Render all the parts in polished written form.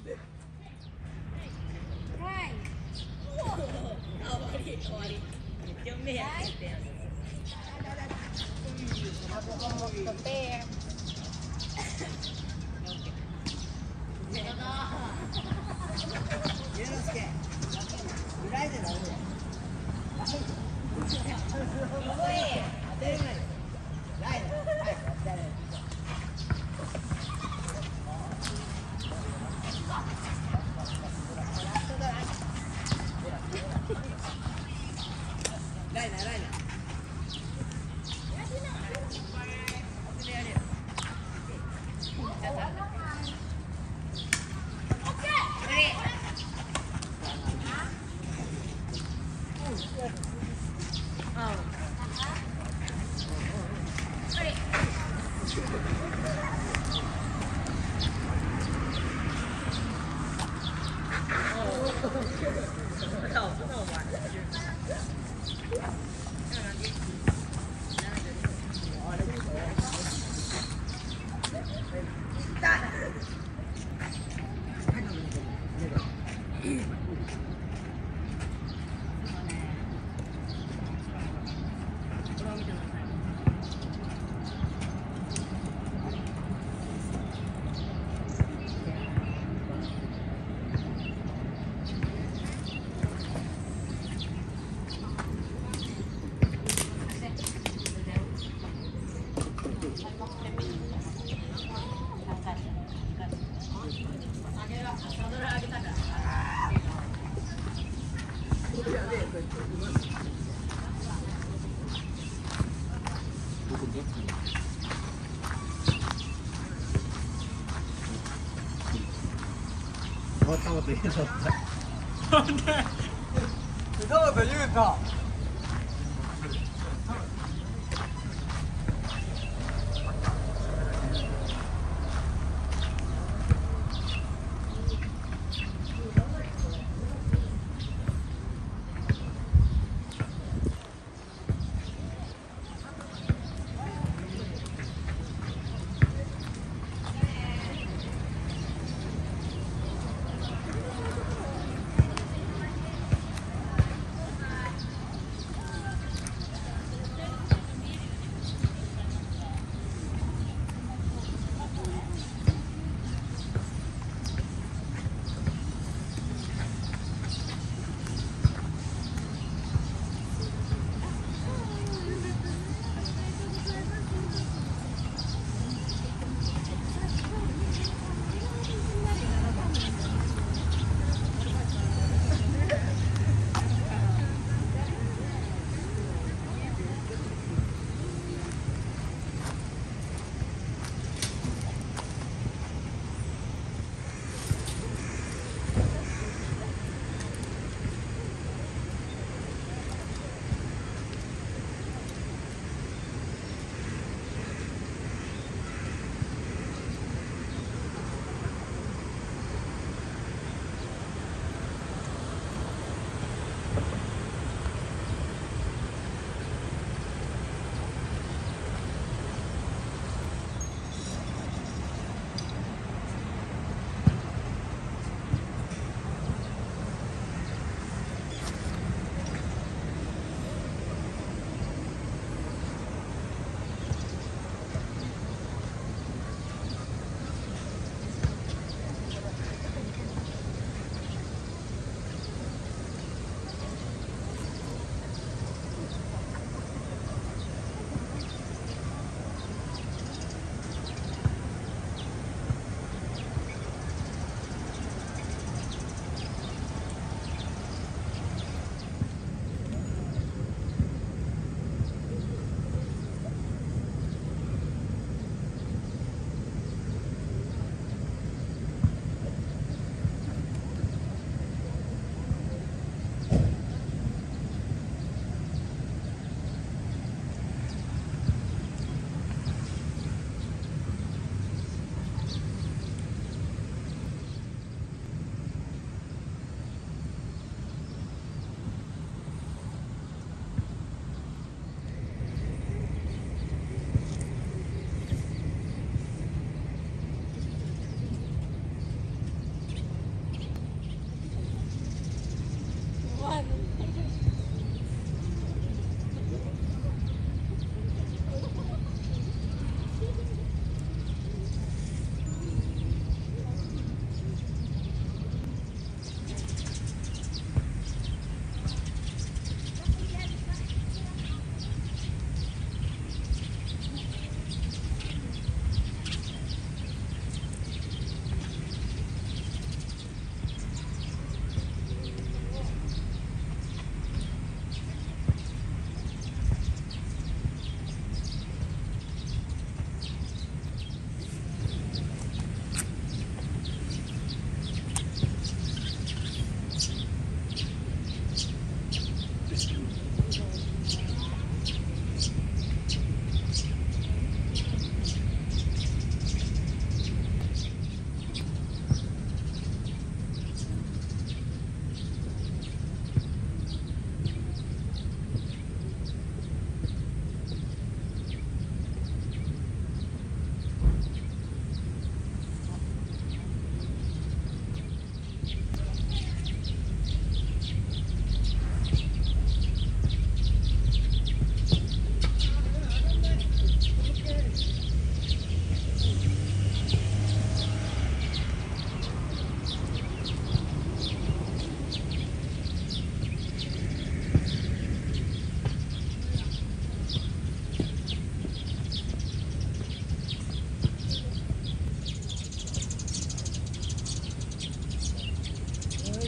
と言うとどうぞ言うと。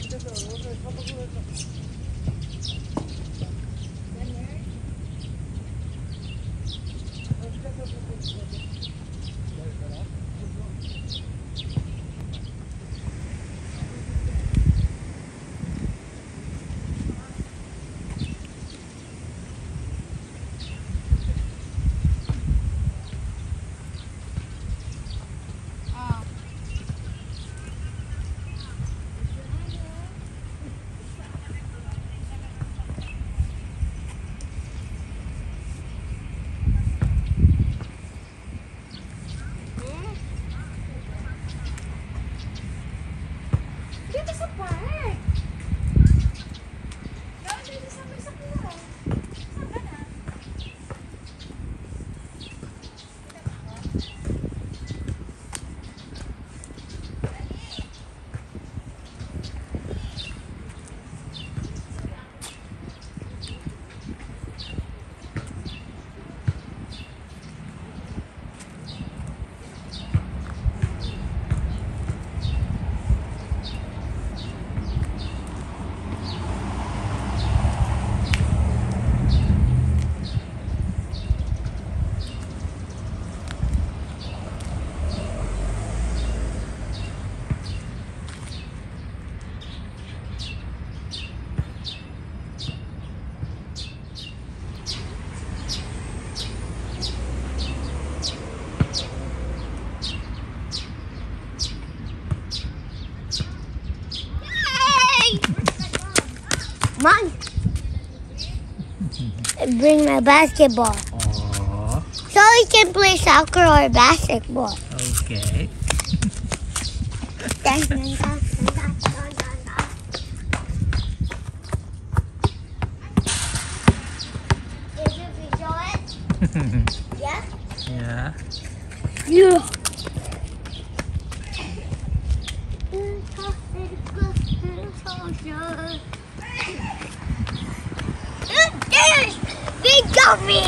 Dito sa park. Doon, dito sa may sakura. Saan ka na? Mom, bring my basketball. Aww. So we can play soccer or basketball. Okay. Dun, dun, dun, dun, dun, dun, dun. Did you enjoy it? Yeah? Yeah. Yeah. They got me!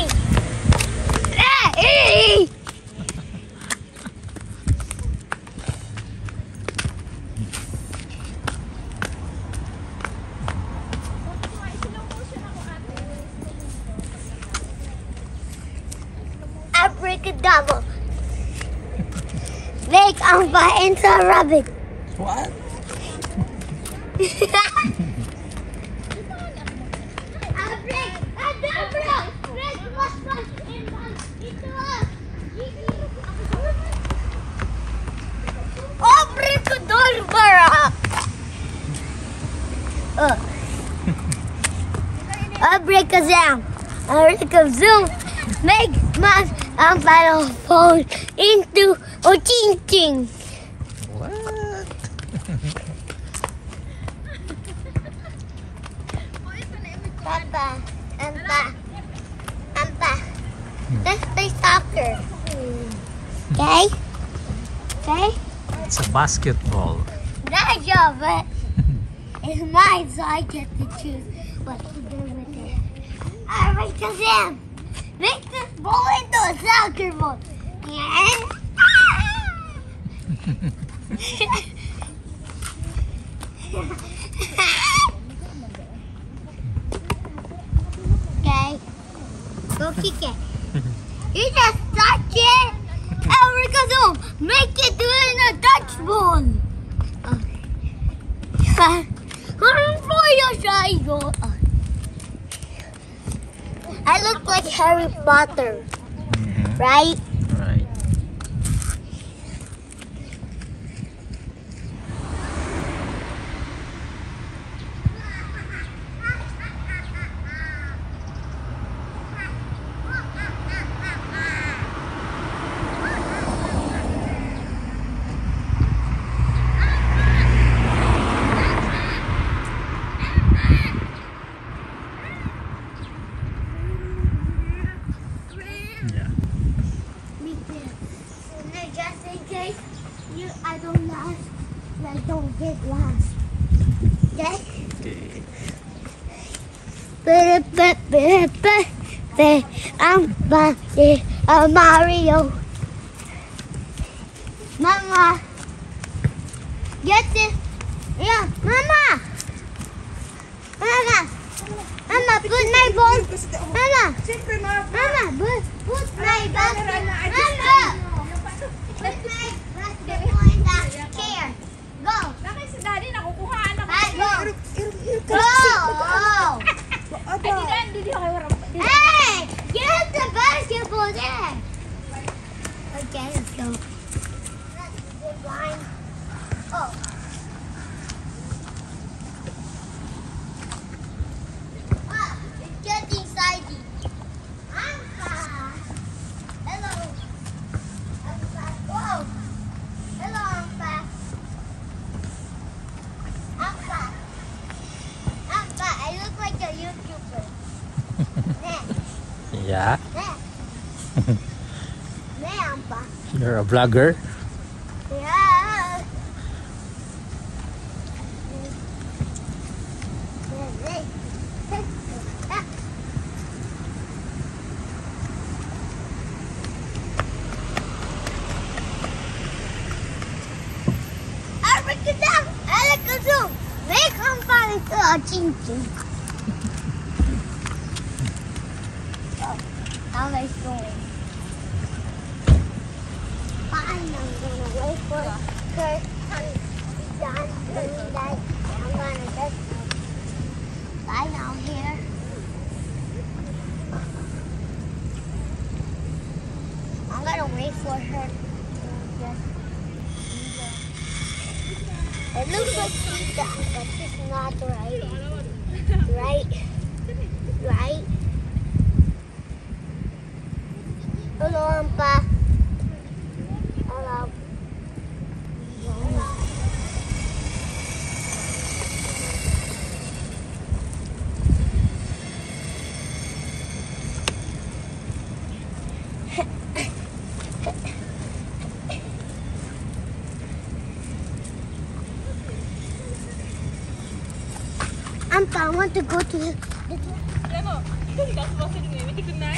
Hey! Abracadabra. Make Ampa into a rabbit. What? Abracadabra. Make Ampa into a Abracadabra. Abracazam. Abracazoo. Make my final phone into a ting. What? Papa, Ampa. Let's play soccer. Okay? Okay? It's a basketball. Nice job, but it's mine, so I get to choose what to do with it. Alright, Kazam, make this ball into a soccer ball. Okay, go kick it. You just touch it, and we're gonna make it do it in a Dutch ball. I look like Harry Potter, right? Right. Yeah. Just in case I don't last, I don't get lost. Okay? Okay. I'm Mario. Mama, get this. Yeah, Mama. put my ball. Mama, Siyempre, ma. Mama, put my basket. Mama, put my basketball in the chair. Go. Bakit si Daddy nakukuhaan ako? Go. Go. Ay, hindi ako kayo warang. Hey, get the basketball there. Okay, let's go. That's a good line. Oh. Ah, it's getting sidey. Hello. Whoa. Hello, Ampa. Ampa, I look like a YouTuber. There. Yeah. There. There, Ampa. You're a vlogger. Yeah. Abracadabra, alakazoo, make on fire to a ching ching. Now let's go. Fine, I'm gonna wait for Kurt to be done doing that. I'm gonna just lie down here. I'm gonna wait for her to just it looks like she's done, but she's not right. Right. Hello, Ampa. Hello. Ampa, I want to go to the Ano? Hindi ka supposed to do it. Hindi ko na.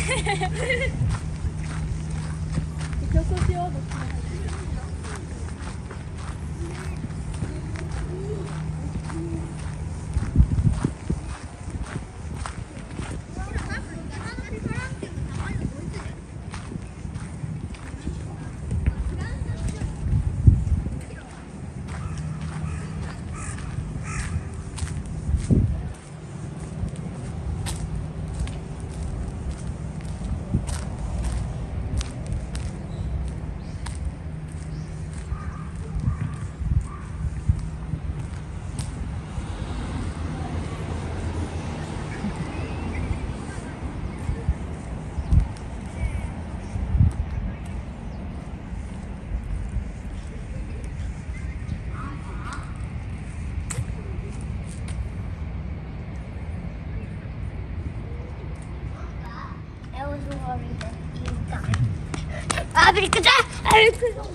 I was worried that you died. Abracadabra!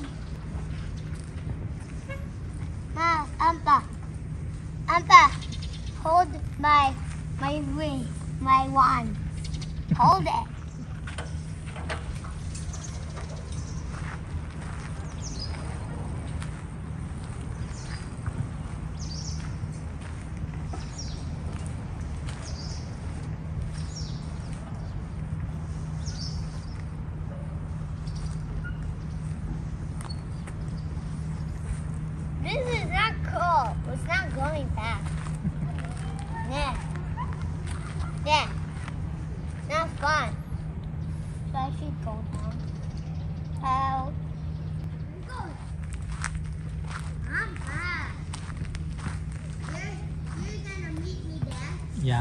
Ampa, hold my ring, my wand. Hold it. This is not cool. It's not going back. Yeah. Not fun. So I should go down. Help. I'm back. You're gonna meet me there? Yeah.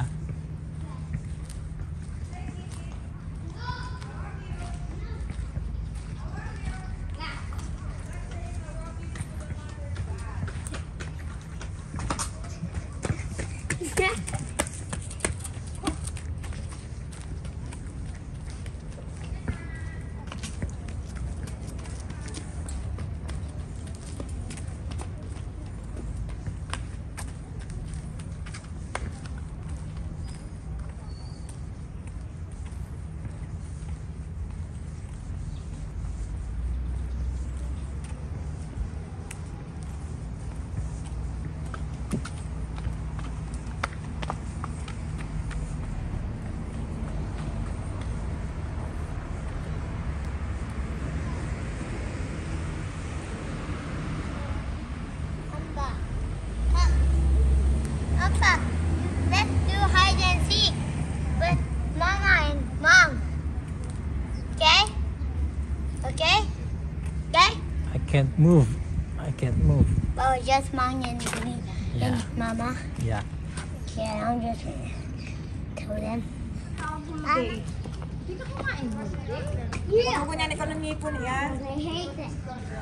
can't move. I can't move. Oh, just mine and me Yeah. and Mama. Yeah. Okay, I'm just gonna tell them. Hindi ka kumain mo. Yeah. Kung yan, ikaw ng ngipon yan. I hate it.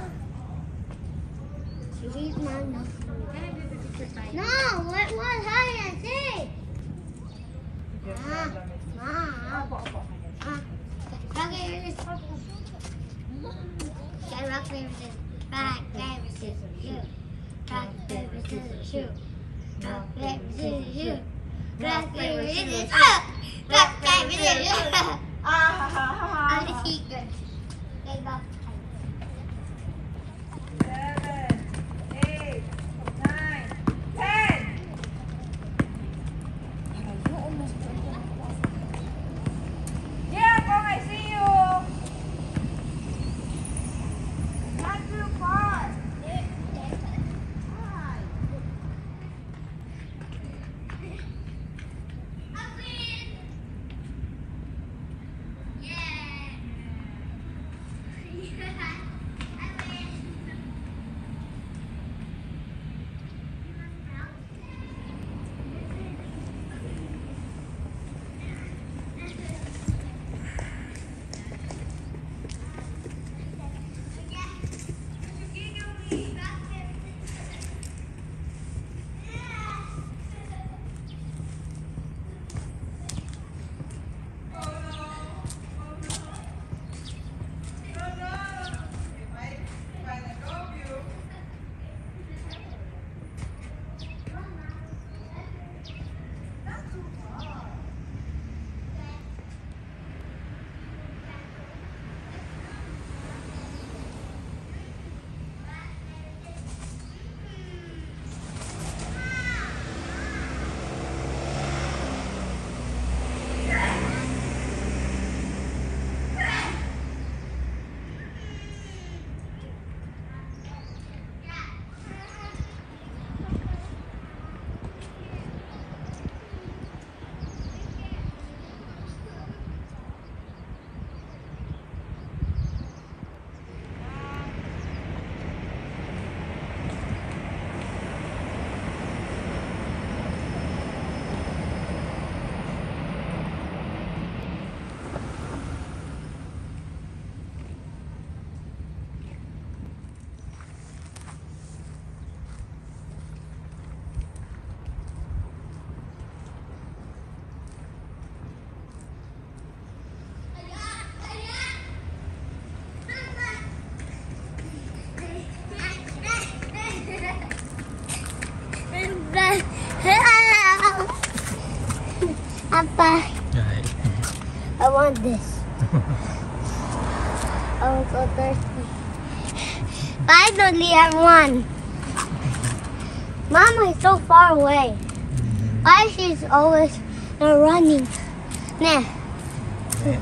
She hates Mama. No, what was hide and seek? Rock, paper, scissors, shoot. Rock, paper, scissors, shoot. Rock, paper, scissors, shoot. Rock, paper, scissors, shoot. Rock, paper, scissors, shoot. I'm a secret. They got 7, 8, 9, 10. Yeah, Kong, I see you. Not too far. Papa, Right. I want this. I'm so thirsty. Finally, I won. Mama is so far away. Why she's always running? Nah. Yeah.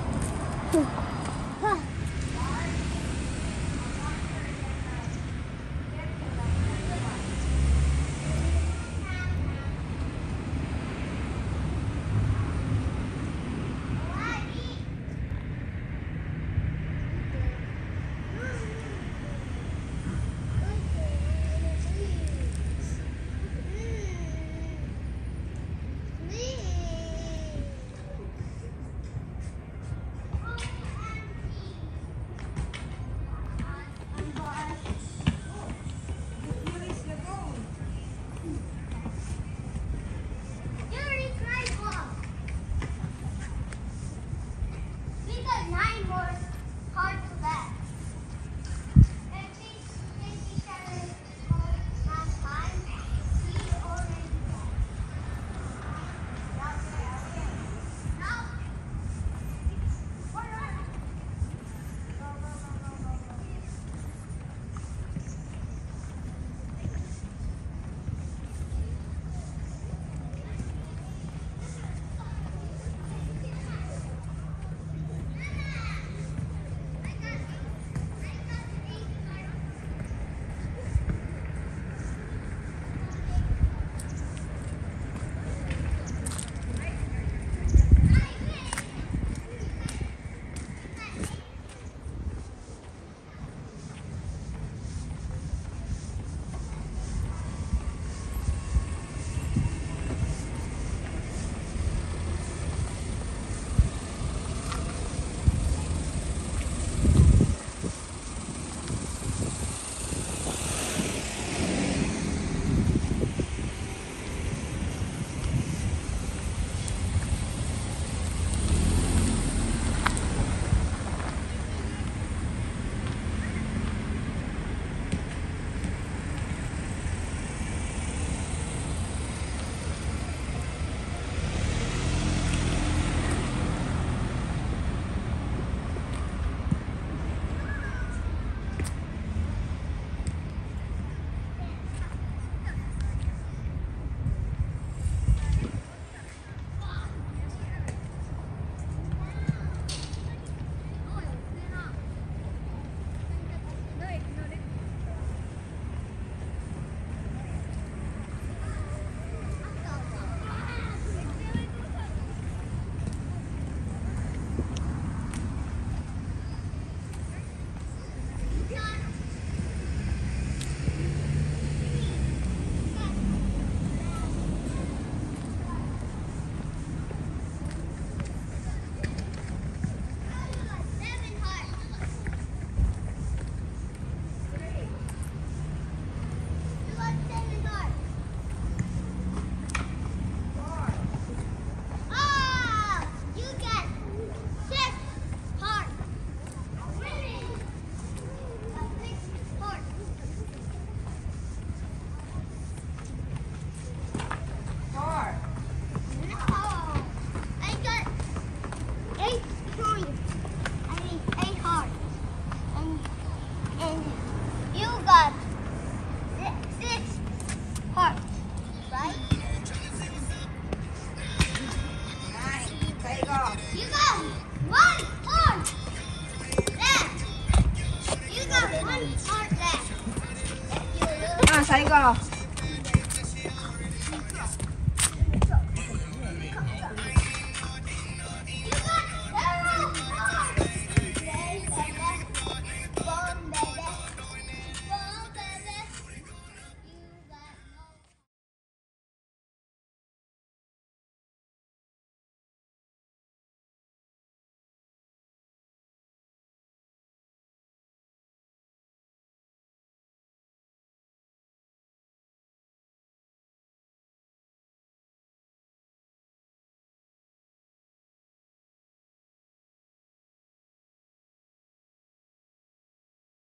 Saigo.